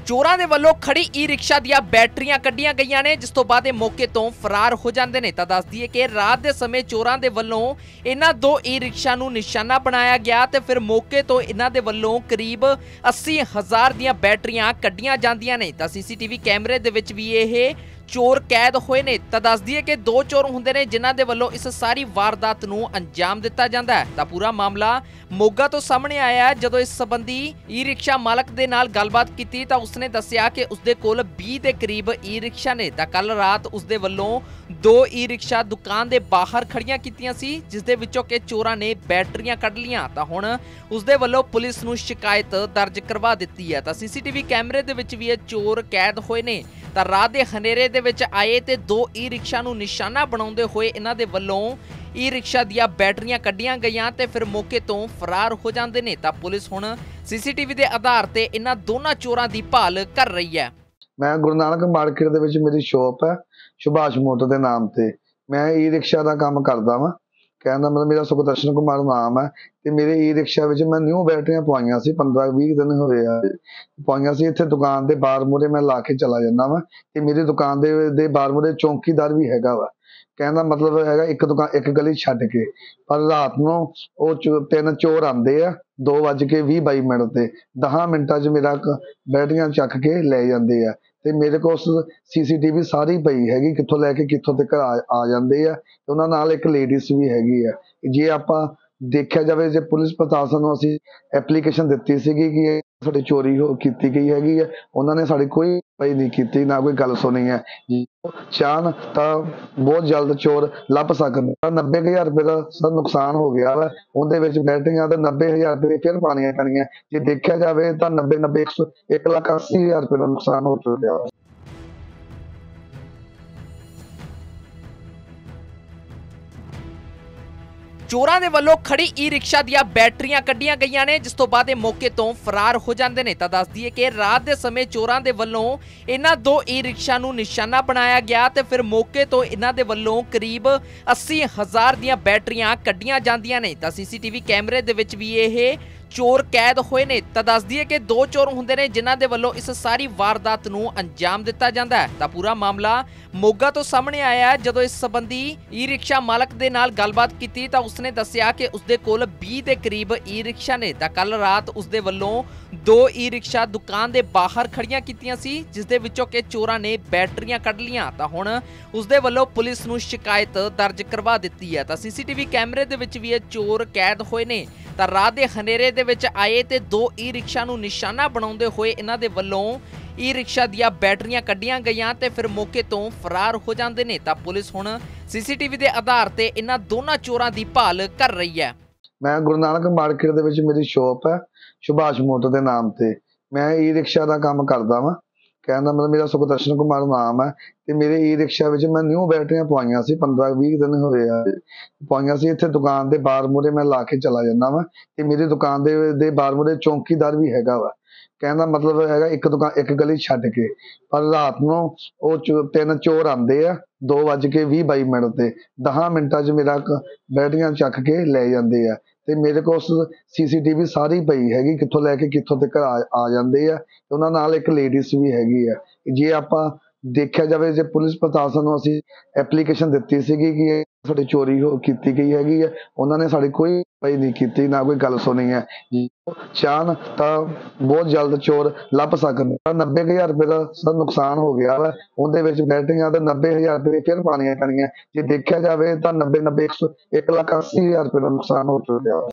ਚੋਰਾਂ ਦੇ ਵੱਲੋਂ ਖੜੀ ਈ ਰਿਕਸ਼ਾ ਦੀਆਂ ਬੈਟਰੀਆਂ ਕੱਢੀਆਂ ਗਈਆਂ ਨੇ, ਜਿਸ ਤੋਂ ਬਾਅਦ ਇਹ ਮੌਕੇ ਤੋਂ ਫਰਾਰ ਹੋ ਜਾਂਦੇ ਨੇ। ਤਾਂ ਦੱਸ ਦਈਏ ਕਿ ਰਾਤ ਦੇ ਸਮੇਂ ਚੋਰਾਂ ਦੇ ਵੱਲੋਂ ਇਹਨਾਂ ਦੋ ਈ ਰਿਕਸ਼ਾ ਨੂੰ ਨਿਸ਼ਾਨਾ ਬਣਾਇਆ ਗਿਆ ਤੇ ਫਿਰ ਮੌਕੇ ਤੋਂ ਇਹਨਾਂ ਦੇ ਵੱਲੋਂ ਕਰੀਬ 80,000 ਦੀਆਂ ਬੈਟਰੀਆਂ ਕੱਢੀਆਂ ਜਾਂਦੀਆਂ ਨੇ। ਤਾਂ ਸੀਸੀਟੀਵੀ ਕੈਮਰੇ ਦੇ ਵਿੱਚ ਵੀ ਇਹ ਚੋਰ कैद होए ने। तो दस दिए कि दो चोर हुंदे ने जिन्हां दे वल्लों इस सारी वारदात नूं अंजाम दिता जांदा है। तां पूरा मामला मोगा तो सामने आया है। जदों इस संबंधी ई रिक्शा मालक दे नाल गलबात कीती तां उसने दस्सिया कि उसदे कोल 20 दे करीब ई रिक्शा ने। तां कल रात उसदे वल्लों दो ई रिक्शा दुकान दे बाहर खड़ियां कीतियां सी, जिस दे विचों कि चोरां ने बैटरियां कढ लियां। तां हुण उसदे वल्लों पुलिस नूं शिकायत दर्ज करवा दित्ती है। तां सीसीटीवी कैमरे दे विच भी ये चोर कैद होए ने। ਤਾਂ ਰਾਤ ਦੇ ਹਨੇਰੇ ਦੇ ਵਿੱਚ ਆਏ ਤੇ ਦੋ ਈ ਰਿਕਸ਼ਾ ਨੂੰ ਨਿਸ਼ਾਨਾ ਬਣਾਉਂਦੇ ਹੋਏ ਇਹਨਾਂ ਦੇ ਵੱਲੋਂ ਈ ਰਿਕਸ਼ਾ ਦੀਆਂ ਬੈਟਰੀਆਂ ਕੱਢੀਆਂ ਗਈਆਂ ਤੇ ਫਿਰ ਮੌਕੇ ਤੋਂ ਫਰਾਰ ਹੋ ਜਾਂਦੇ ਨੇ। ਤਾਂ ਪੁਲਿਸ ਹੁਣ ਸੀਸੀਟੀਵੀ ਦੇ ਆਧਾਰ ਤੇ ਇਹਨਾਂ ਦੋਨਾਂ ਚੋਰਾਂ ਦੀ ਭਾਲ ਕਰ ਰਹੀ ਹੈ। ਮੈਂ ਗੁਰੂ ਨਾਨਕ ਮਾਰਕੀਟ ਦੇ ਵਿੱਚ ਮੇਰੀ ਸ਼ਾਪ ਹੈ ਸੁਭਾਸ਼ ਮੋਟਰ ਦੇ ਨਾਮ ਤੇ। ਮੈਂ ਈ ਰਿਕਸ਼ਾ ਦਾ ਕੰਮ ਕਰਦਾ ਵਾਂ। ਕਹਿਣ ਦਾ ਮਤਲਬ ਮੇਰਾ ਸੁਖਦਰਸ਼ਨ ਕੁਮਾਰ ਨਾਮ ਹੈ ਤੇ ਮੇਰੇ ਈ ਰਿਕਸ਼ਾ ਵਿੱਚ ਮੈਂ ਨਿਊ ਬੈਟਰੀਆਂ ਪਵਾਈਆਂ ਸੀ। 15-20 ਦਿਨ ਹੋਏ ਆ ਪਵਾਈਆਂ ਸੀ। ਇੱਥੇ ਦੁਕਾਨ ਦੇ ਬਾਹਰ ਮੂਹਰੇ ਮੈਂ ਲਾ ਕੇ ਚਲਾ ਜਾਂਦਾ ਵਾ ਤੇ ਮੇਰੀ ਦੁਕਾਨ ਦੇ ਬਾਹਰ ਮੂਹਰੇ ਚੌਂਕੀਦਾਰ ਵੀ ਹੈਗਾ ਵਾ। ਕਹਿਣ ਦਾ ਮਤਲਬ ਹੈਗਾ ਇੱਕ ਗਲੀ ਛੱਡ ਕੇ। ਪਰ ਰਾਤ ਨੂੰ ਉਹ ਤਿੰਨ ਚੋਰ ਆਉਂਦੇ ਆ 2:20 ਤੇ 10 ਮਿੰਟਾਂ 'ਚ ਮੇਰਾ ਬੈਟਰੀਆਂ ਚੱਕ ਕੇ ਲੈ ਜਾਂਦੇ ਆ। ਤੇ ਮੇਰੇ ਕੋਲ ਸੀਸੀਟੀਵੀ ਸਾਰੀ ਪਈ ਹੈਗੀ, ਕਿੱਥੋਂ ਲੈ ਕੇ ਕਿੱਥੋਂ ਤੱਕ ਆ ਜਾਂਦੇ ਆ। ਤੇ ਉਹਨਾਂ ਨਾਲ ਇੱਕ ਲੇਡੀਜ਼ ਵੀ ਹੈਗੀ ਆ। ਜੇ ਆਪਾਂ ਦੇਖਿਆ ਜਾਵੇ, ਜੇ ਪੁਲਿਸ ਪ੍ਰਸ਼ਾਸਨ ਨੂੰ ਅਸੀਂ ਐਪਲੀਕੇਸ਼ਨ ਦਿੱਤੀ ਸੀਗੀ ਕਿ ਸਾਡੀ ਚੋਰੀ ਕੀਤੀ ਗਈ ਹੈਗੀ ਆ, ਉਹਨਾਂ ਨੇ ਸਾਡੀ ਕੋਈ ਪਈ ਨਹੀਂ ਕੀਤੀ, ਨਾ ਕੋਈ ਗੱਲ ਸੁਣੀ ਹੈ। ਚਾਹਣ ਤਾਂ ਬਹੁਤ ਜਲਦ ਚੋਰ ਲੱਭ ਸਕਦੇ। 90,000 ਰੁਪਏ ਦਾ ਸਰ ਨੁਕਸਾਨ ਹੋ ਗਿਆ ਵਾ। ਉਹਦੇ ਵਿੱਚ ਬੈਟਰੀਆਂ ਤਾਂ 90,000 ਰੁਪਏ ਫਿਰ ਪਾਉਣੀਆਂ ਪੈਣੀਆਂ। ਜੇ ਦੇਖਿਆ ਜਾਵੇ ਤਾਂ 1,80,000 ਰੁਪਏ ਦਾ ਨੁਕਸਾਨ ਹੋ ਚੁੱਕਿਆ ਵਾ। ਚੋਰਾਂ ਦੇ ਵੱਲੋਂ ਖੜੀ ਈ ਰਿਕਸ਼ਾ ਦੀਆਂ ਬੈਟਰੀਆਂ ਕੱਢੀਆਂ ਗਈਆਂ ਨੇ, ਜਿਸ ਤੋਂ ਬਾਅਦ ਇਹ ਮੌਕੇ ਤੋਂ ਫਰਾਰ ਹੋ ਜਾਂਦੇ ਨੇ। ਤਾਂ ਦੱਸ ਦਈਏ ਕਿ ਰਾਤ ਦੇ ਸਮੇਂ ਚੋਰਾਂ ਦੇ ਵੱਲੋਂ ਇਹਨਾਂ ਦੋ ਈ ਰਿਕਸ਼ਾ ਨੂੰ ਨਿਸ਼ਾਨਾ ਬਣਾਇਆ ਗਿਆ ਤੇ ਫਿਰ ਮੌਕੇ ਤੋਂ ਇਹਨਾਂ ਦੇ ਵੱਲੋਂ ਕਰੀਬ 80,000 ਦੀਆਂ ਬੈਟਰੀਆਂ ਕੱਢੀਆਂ ਜਾਂਦੀਆਂ ਨੇ। ਤਾਂ ਸੀਸੀਟੀਵੀ ਕੈਮਰੇ ਦੇ ਵਿੱਚ ਵੀ ਇਹ ਚੋਰ कैद ਹੋਏ ਨੇ। ਤਾਂ ਦੱਸ ਦਈਏ ਕਿ ਦੋ ਚੋਰ ਹੁੰਦੇ ਨੇ ਜਿਨ੍ਹਾਂ ਦੇ ਵੱਲੋਂ ਇਸ ਸਾਰੀ ਵਾਰਦਾਤ ਨੂੰ ਅੰਜਾਮ ਦਿੱਤਾ ਜਾਂਦਾ ਹੈ। ਤਾਂ ਪੂਰਾ ਮਾਮਲਾ ਮੋਗਾ ਤੋਂ ਸਾਹਮਣੇ ਆਇਆ ਹੈ। ਜਦੋਂ ਇਸ ਸੰਬੰਧੀ ਈ ਰਿਕਸ਼ਾ ਮਾਲਕ ਦੇ ਨਾਲ ਗੱਲਬਾਤ ਕੀਤੀ ਤਾਂ ਉਸਨੇ ਦੱਸਿਆ ਕਿ ਉਸਦੇ ਕੋਲ 20 ਦੇ ਕਰੀਬ ਈ ਰਿਕਸ਼ਾ ਨੇ। ਤਾਂ ਕੱਲ ਰਾਤ ਉਸਦੇ ਵੱਲੋਂ ਦੋ ਈ ਰਿਕਸ਼ਾ ਦੁਕਾਨ ਦੇ ਬਾਹਰ ਖੜੀਆਂ ਕੀਤੀਆਂ ਸੀ, ਜਿਸ ਦੇ ਵਿੱਚੋਂ ਕਿ ਚੋਰਾਂ ਨੇ ਬੈਟਰੀਆਂ ਕੱਢ ਲੀਆਂ। ਤਾਂ ਹੁਣ ਉਸਦੇ ਵੱਲੋਂ ਪੁਲਿਸ ਨੂੰ ਸ਼ਿਕਾਇਤ ਦਰਜ ਕਰਵਾ ਦਿੱਤੀ ਹੈ। ਤਾਂ ਸੀਸੀਟੀਵੀ ਕੈਮਰੇ ਦੇ ਵਿੱਚ ਵੀ ਇਹ ਚੋਰ कैद ਹੋਏ ਨੇ। ਤਾਂ ਰਾਤ ਦੇ ਹਨੇਰੇ ਦੇ ਵਿੱਚ ਆਏ ਤੇ ਦੋ ਈ ਰਿਕਸ਼ਾ ਨੂੰ ਨਿਸ਼ਾਨਾ ਬਣਾਉਂਦੇ ਹੋਏ ਇਹਨਾਂ ਦੇ ਵੱਲੋਂ ਈ ਰਿਕਸ਼ਾ ਦੀਆਂ ਬੈਟਰੀਆਂ ਕੱਢੀਆਂ ਗਈਆਂ ਤੇ ਫਿਰ ਮੌਕੇ ਤੋਂ ਫਰਾਰ ਹੋ ਜਾਂਦੇ ਨੇ। ਤਾਂ ਪੁਲਿਸ ਹੁਣ ਸੀਸੀਟੀਵੀ ਦੇ ਆਧਾਰ ਤੇ ਇਹਨਾਂ ਦੋਨਾਂ ਚੋਰਾਂ ਦੀ ਭਾਲ ਕਰ ਰਹੀ ਹੈ। ਮੈਂ ਗੁਰੂ ਨਾਨਕ ਮਾਰਕੀਟ ਦੇ ਵਿੱਚ ਮੇਰੀ ਸ਼ਾਪ ਹੈ ਸੁਭਾਸ਼ ਮੋਟਰ ਦੇ ਨਾਮ ਤੇ। ਮੈਂ ਈ ਰਿਕਸ਼ਾ ਦਾ ਕੰਮ ਕਰਦਾ ਵਾਂ। ਕਹਿਣ ਦਾ ਮਤਲਬ ਮੇਰਾ ਸੁਖਦਰਸ਼ਨ ਕੁਮਾਰ ਨਾਮ ਹੈ ਤੇ ਮੇਰੇ ਈ ਰਿਕਸ਼ਾ ਵਿੱਚ ਮੈਂ ਨਿਊ ਬੈਟਰੀਆਂ ਪਵਾਈਆਂ ਸੀ। 15-20 ਦਿਨ ਹੋਏ ਆ ਪਵਾਈਆਂ ਸੀ। ਇੱਥੇ ਦੁਕਾਨ ਦੇ ਬਾਹਰ ਮੂਹਰੇ ਮੈਂ ਲਾ ਕੇ ਚਲਾ ਜਾਂਦਾ ਵਾ ਤੇ ਮੇਰੀ ਦੁਕਾਨ ਦੇ ਬਾਹਰ ਮੂਹਰੇ ਚੌਂਕੀਦਾਰ ਵੀ ਹੈਗਾ ਵਾ। ਕਹਿਣ ਦਾ ਮਤਲਬ ਹੈਗਾ ਇੱਕ ਗਲੀ ਛੱਡ ਕੇ। ਪਰ ਰਾਤ ਨੂੰ ਉਹ ਤਿੰਨ ਚੋਰ ਆਉਂਦੇ ਆ 2:20 ਤੇ 10 ਮਿੰਟਾਂ 'ਚ ਮੇਰਾ ਬੈਟਰੀਆਂ ਚੱਕ ਕੇ ਲੈ ਜਾਂਦੇ ਆ। ਤੇ ਮੇਰੇ ਕੋਲ ਸੀਸੀਟੀਵੀ ਸਾਰੀ ਪਈ ਹੈਗੀ, ਕਿੱਥੋਂ ਲੈ ਕੇ ਕਿੱਥੋਂ ਤੱਕ ਆ ਜਾਂਦੇ ਆ। ਤੇ ਉਹਨਾਂ ਨਾਲ ਇੱਕ ਲੇਡੀਜ਼ ਵੀ ਹੈਗੀ ਆ। ਜੇ ਆਪਾਂ ਦੇਖਿਆ ਜਾਵੇ, ਜੇ ਪੁਲਿਸ ਪ੍ਰਸ਼ਾਸਨ ਨੂੰ ਅਸੀਂ ਐਪਲੀਕੇਸ਼ਨ ਦਿੱਤੀ ਸੀਗੀ ਕਿ ਸਾਡੀ ਚੋਰੀ ਕੀਤੀ ਗਈ ਹੈਗੀ ਆ, ਉਹਨਾਂ ਨੇ ਸਾਡੀ ਕੋਈ ਪਈ ਨਹੀਂ ਕੀਤੀ, ਨਾ ਕੋਈ ਗੱਲ ਸੁਣੀ ਹੈ। ਚਾਹਣ ਤਾਂ ਬਹੁਤ ਜਲਦ ਚੋਰ ਲੱਭ ਸਕਦੇ। 90,000 ਰੁਪਏ ਦਾ ਸਰ ਨੁਕਸਾਨ ਹੋ ਗਿਆ ਵਾ। ਉਹਦੇ ਵਿੱਚ ਬੈਟਰੀਆਂ ਤਾਂ 90,000 ਰੁਪਏ ਫਿਰ ਪਾਉਣੀਆਂ ਪੈਣੀਆਂ। ਜੇ ਦੇਖਿਆ ਜਾਵੇ ਤਾਂ 1,80,000 ਰੁਪਏ ਦਾ ਨੁਕਸਾਨ ਹੋ ਚੁੱਕਿਆ ਵਾ।